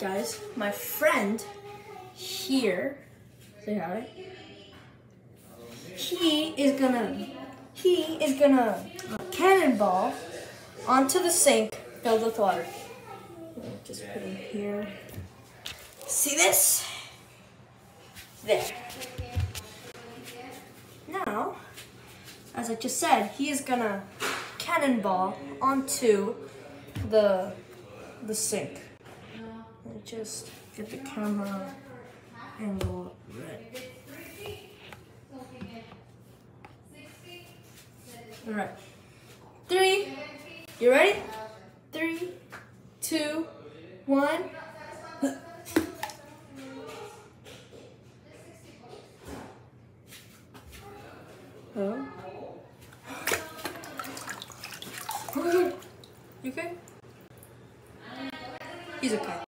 guys, my friend here, say hi. He is gonna cannonball onto the sink filled with water. Just put him here. See this? There. Now, as I just said, he is gonna cannonball onto the sink. Let me just get the camera angle right. All right. 3. You ready? 3, 2, 1.